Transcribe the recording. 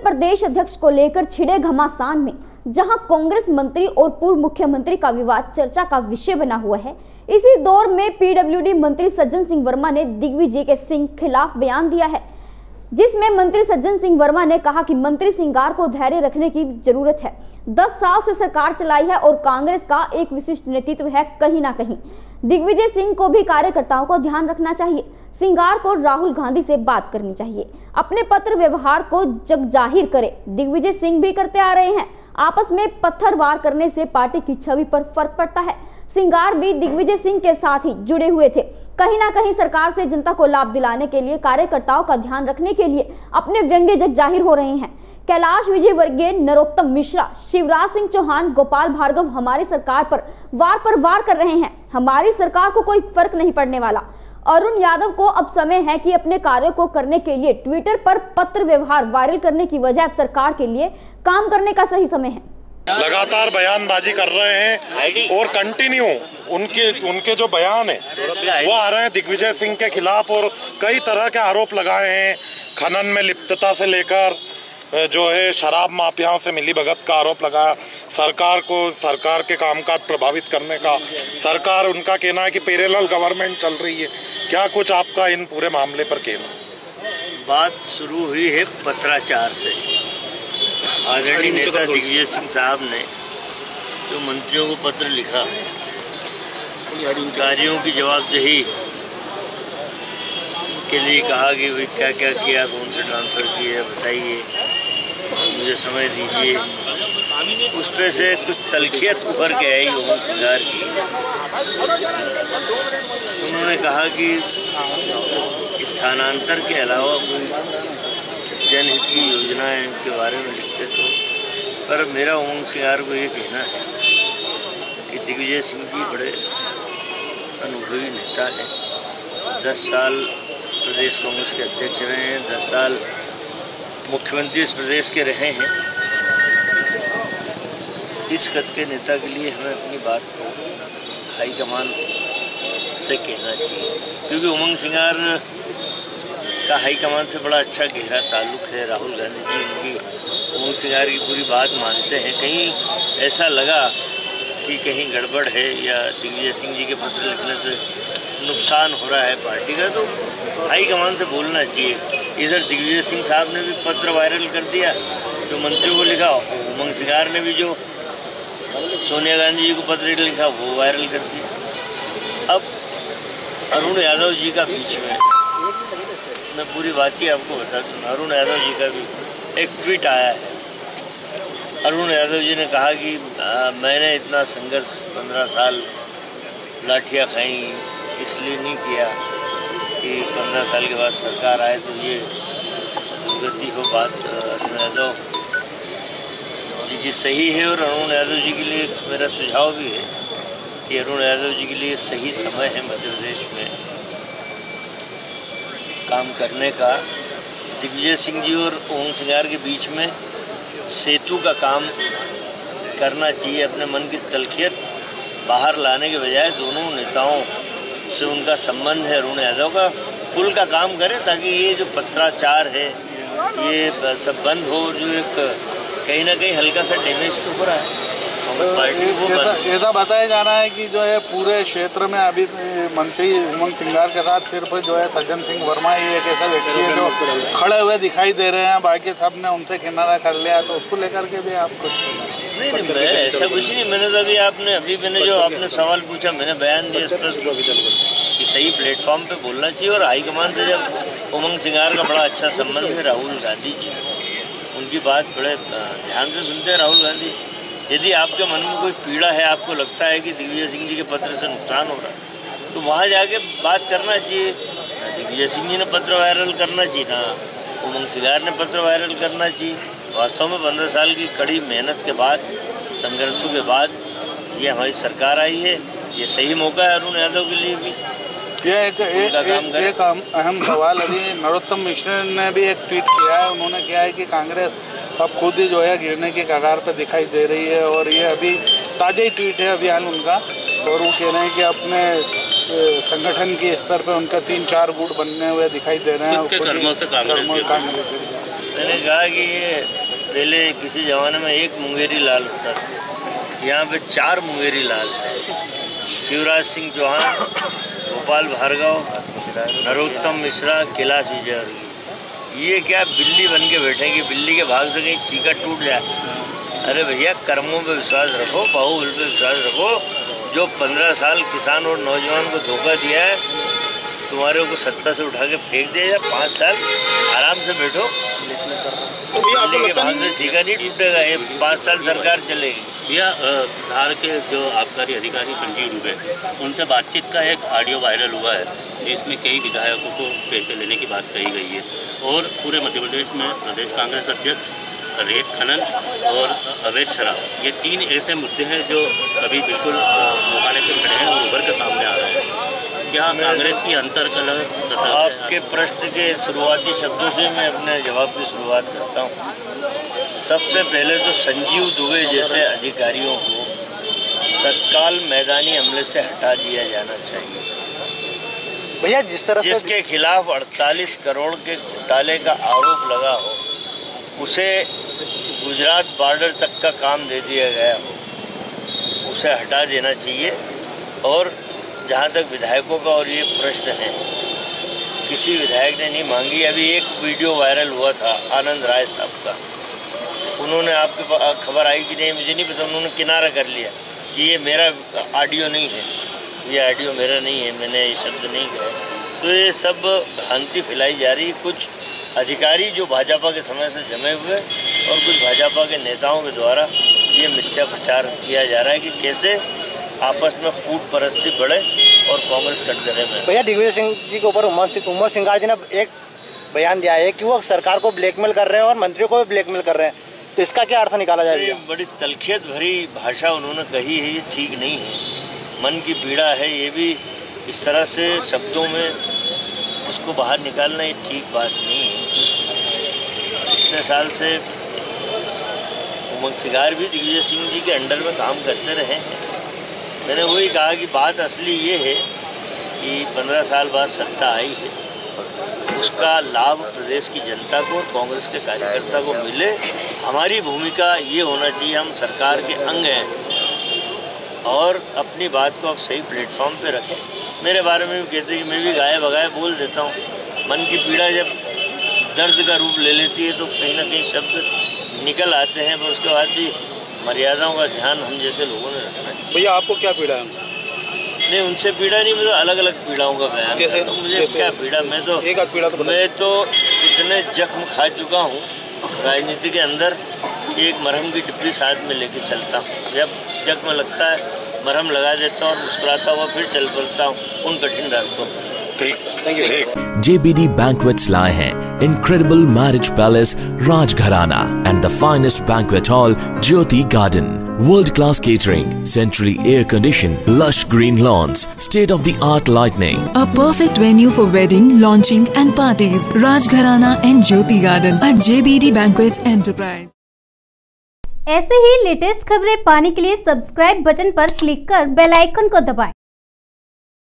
प्रदेश अध्यक्ष को लेकर छिड़े घमासान में जहां कांग्रेस मंत्री और पूर्व मुख्यमंत्री का विवाद चर्चा का विषय बना हुआ है, इसी दौर में पीडब्ल्यूडी मंत्री सज्जन सिंह वर्मा ने दिग्विजय के सिंह खिलाफ बयान दिया है, जिसमें मंत्री सज्जन सिंह वर्मा ने कहा कि मंत्री सिंगार को धैर्य रखने की जरूरत है। 10 साल से सरकार चलाई है और कांग्रेस का एक विशिष्ट नेतृत्व है। कहीं ना कहीं दिग्विजय सिंह को भी कार्यकर्ताओं को ध्यान रखना चाहिए। सिंगार को राहुल गांधी से बात करनी चाहिए, अपने पत्र व्यवहार को जग जाहिर करे। दिग्विजय सिंह भी करते आ रहे हैं। आपस में पत्थरवार करने से पार्टी की छवि पर फर्क पड़ता है। सिंगार भी दिग्विजय सिंह के साथ ही जुड़े हुए थे। कहीं ना कहीं सरकार से जनता को लाभ दिलाने के लिए, कार्यकर्ताओं का ध्यान रखने के लिए अपने व्यंग्य जग जाहिर हो रहे हैं। कैलाश विजयवर्गीय, नरोत्तम मिश्रा, शिवराज सिंह चौहान, गोपाल भार्गव हमारी सरकार पर वार कर रहे हैं। हमारी सरकार को कोई फर्क नहीं पड़ने वाला। अरुण यादव को अब समय है कि अपने कार्यों को करने के लिए ट्विटर पर पत्र व्यवहार वायरल करने की वजह सरकार के लिए काम करने का सही समय है। लगातार बयानबाजी कर रहे हैं और कंटिन्यू उनके जो बयान है वो आ रहे हैं दिग्विजय सिंह के खिलाफ और कई तरह के आरोप लगाए हैं। खनन में लिप्तता से लेकर जो है शराब माफियाओं से मिलीभगत का आरोप लगाया, सरकार के कामकाज प्रभावित करने का। सरकार, उनका कहना है कि पैरेलल गवर्नमेंट चल रही है। क्या कुछ आपका इन पूरे मामले पर कहना? बात शुरू हुई है पत्राचार से। आदरणीय नेता दिग्विजय सिंह साहब ने जो मंत्रियों को पत्र लिखा, कार्यों की जवाबदेही के लिए कहा कि भाई क्या क्या किया, कौन से ट्रांसफ़र किए, बताइए, मुझे समय दीजिए। उस पे से कुछ तलखियत उभर के आई उमंग सिंगार की। उन्होंने कहा कि स्थानांतर के अलावा कोई जनहित की योजनाएं के बारे में लिखते थे, पर मेरा उमंग सिंगार को ये कहना है कि दिग्विजय सिंह जी बड़े अनुभवी नेता हैं। 10 साल प्रदेश कांग्रेस के अध्यक्ष रहे हैं, 10 साल मुख्यमंत्री इस प्रदेश के रहे हैं। इस कद के नेता के लिए हमें अपनी बात को हाईकमान से कहना चाहिए, क्योंकि उमंग सिंगार का हाईकमान से बड़ा अच्छा गहरा ताल्लुक़ है। राहुल गांधी जी उनकी उमंग सिंगार की पूरी बात मानते हैं। कहीं ऐसा लगा कि कहीं गड़बड़ है या दिग्विजय सिंह जी के पत्र लिखने से नुकसान हो रहा है पार्टी का, तो हाईकमान से बोलना चाहिए। इधर दिग्विजय सिंह साहब ने भी पत्र वायरल कर दिया जो मंत्रियों को लिखा, उमंग सिंगार ने भी जो सोनिया गांधी जी को पत्र लिखा वो वायरल कर दिया। अब अरुण यादव जी का बीच में मैं पूरी बात ही आपको बता दूँ। अरुण यादव जी का भी एक ट्वीट आया है। अरुण यादव जी ने कहा कि मैंने इतना संघर्ष 15 साल लाठियाँ खाई इसलिए नहीं किया कि 15 साल के बाद सरकार आए तो ये दुर्गति हो। बात अरुण यादव जी की सही है और अरुण यादव जी के लिए मेरा सुझाव भी है कि अरुण यादव जी के लिए सही समय है मध्य प्रदेश में काम करने का। दिग्विजय सिंह जी और उमंग सिंगार के बीच में सेतु का काम करना चाहिए। अपने मन की तलखियत बाहर लाने के बजाय दोनों नेताओं से उनका संबंध है, अरुण यादव का, पुल का काम करें ताकि ये जो पत्राचार है ये सब बंद हो। जो एक कहीं ना कहीं हल्का सा डैमेज तो हो रहा है पार्टी को। ऐसा बताया जा रहा है कि जो है पूरे क्षेत्र में अभी मंत्री उमंग सिंगार के साथ सिर्फ जो है सज्जन सिंह वर्मा ही एक ऐसा व्यक्ति है जो खड़े हुए दिखाई दे रहे हैं, बाकी सब ने उनसे किनारा कर लिया। तो उसको लेकर के भी आप कुछ नहीं ऐसा कुछ नहीं। मैंने तो अभी मैंने जो आपने सवाल पूछा मैंने बयान दिया स्पष्ट कि सही प्लेटफॉर्म पे बोलना चाहिए। और हाईकमान से जब उमंग सिंगार का बड़ा अच्छा संबंध है राहुल गांधी जी से, उनकी बात बड़े ध्यान से सुनते हैं राहुल गांधी। यदि आपके मन में कोई पीड़ा है, आपको लगता है कि दिग्विजय सिंह जी के पत्र से नुकसान हो रहा है, तो वहाँ जाके बात करना चाहिए। दिग्विजय सिंह जी ने पत्र वायरल करना चाहिए, ना उमंग सिंगार ने पत्र वायरल करना चाहिए। वास्तव में 15 साल की कड़ी मेहनत के बाद, संघर्षों के बाद ये हमारी सरकार आई है। ये सही मौका है अरुण यादव के लिए भी। यह एक अहम सवाल अभी नरोत्तम मिश्रा ने भी एक ट्वीट किया है। उन्होंने किया है कि कांग्रेस अब खुद ही जो है गिरने की कगार पर दिखाई दे रही है, और ये अभी ताज़ा ही ट्वीट है अभियान उनका। और वो कह रहे हैं कि अपने संगठन के स्तर पर उनका 3-4 गुट बनने हुए दिखाई दे रहे हैं। मैंने कहा कि ये पहले किसी ज़माने में एक मुंगेरी लाल होता था, यहाँ पे 4 मुंगेरी लाल थे। शिवराज सिंह चौहान, गोपाल भार्गव, नरोत्तम मिश्रा, कैलाश विजयवर्गीय। ये क्या बिल्ली बन के बैठेंगे, बिल्ली के भाग से कहीं चीका टूट जाए। अरे भैया, कर्मों पे विश्वास रखो, बाहुबल पे विश्वास रखो। जो 15 साल किसान और नौजवान को धोखा दिया है, तुम्हारे को सत्ता से उठा के फेंक दिया या 5 साल आराम से बैठो। बिल्ली के भाग से चीका नहीं टूटेगा, ये 5 साल सरकार चलेगी। भैया, धार के जो आबकारी अधिकारी संजीव दुबे, उनसे बातचीत का एक ऑडियो वायरल हुआ है जिसमें कई विधायकों को पैसे लेने की बात कही गई है और पूरे मध्य प्रदेश में प्रदेश कांग्रेस अध्यक्ष, रेत खनन और अवैध शराब, ये 3 ऐसे मुद्दे हैं जो अभी बिल्कुल मुहाने पे खड़े हैं और उभर के सामने आ रहे हैं। क्या कांग्रेस की अंतर्कलह? आपके प्रश्न के शुरुआती शब्दों से मैं अपने जवाब की शुरुआत करता हूँ। सबसे पहले तो संजीव दुबे जैसे अधिकारियों को तत्काल मैदानी हमले से हटा दिया जाना चाहिए। भैया, जिस तरह जिसके खिलाफ 48 करोड़ के घोटाले का आरोप लगा हो, उसे गुजरात बॉर्डर तक का काम दे दिया गया हो, उसे हटा देना चाहिए। और जहाँ तक विधायकों का और ये प्रश्न है, किसी विधायक ने नहीं मांगी। अभी एक वीडियो वायरल हुआ था आनंद राय साहब का, उन्होंने, आपके खबर आई कि नहीं मुझे नहीं पता, उन्होंने किनारा कर लिया कि ये मेरा ऑडियो नहीं है, ये ऑडियो मेरा नहीं है, मैंने ये शब्द नहीं कहे। तो ये सब भ्रांति फैलाई जा रही है। कुछ अधिकारी जो भाजपा के समय से जमे हुए और कुछ भाजपा के नेताओं के द्वारा ये मिथ्या प्रचार किया जा रहा है कि कैसे आपस में फूट परस्ती बढ़े और कांग्रेस कटघरे में। भैया, दिग्विजय सिंह जी के ऊपर उमर सिंगार जी ने एक बयान दिया है कि वो सरकार को ब्लैकमेल कर रहे हैं और मंत्रियों को भी ब्लैकमेल कर रहे हैं, तो इसका क्या अर्थ निकाला जाए? बड़ी तलखियत भरी भाषा उन्होंने कही है, ये ठीक नहीं है। मन की पीड़ा है, ये भी इस तरह से शब्दों में उसको बाहर निकालना ये ठीक बात नहीं है। इतने साल से उमंग सिंगार भी दिग्विजय सिंह जी के अंडर में काम करते रहे हैं। मैंने वही कहा कि बात असली ये है कि 15 साल बाद सत्ता आई है, उसका लाभ प्रदेश की जनता को और कांग्रेस के कार्यकर्ता को मिले। हमारी भूमिका ये होना चाहिए, हम सरकार के अंग हैं और अपनी बात को आप सही प्लेटफॉर्म पे रखें। मेरे बारे में भी कहते हैं कि मैं भी गाये बगाए बोल देता हूँ। मन की पीड़ा जब दर्द का रूप ले लेती है तो कहीं ना कहीं शब्द निकल आते हैं, पर उसके बाद भी मर्यादाओं का ध्यान हम जैसे लोगों ने रखना चाहिए। भैया, आपको क्या पीड़ा है उनसे? नहीं, उनसे पीड़ा नहीं, मैं तो अलग अलग पीड़ाओं का बयान जैसे मुझे क्या पीड़ा, मैं तो एक आध पीड़ा तो मैं तो इतने जख्म खा चुका हूँ राजनीति के अंदर कि एक मरहम की डिब्बी साथ में लेके चलता हूँ। जब जख्म लगता है मरहम लगा देता हूँ और मुस्कुराता हुआ फिर चल पड़ता हूँ उन कठिन रास्तों पर। ठीक, थैंक यू। JBD Banquets लाए हैं incredible marriage palace Rajgharana and the finest banquet hall Jyoti Garden. World-class catering, centrally air-conditioned, lush green lawns, state-of-the-art lighting. A perfect venue for wedding, launching and parties. Rajgharana and Jyoti Garden at JBD Banquets Enterprise. ऐसे ही latest खबरें पाने के लिए subscribe button पर click कर bell icon को दबाएं।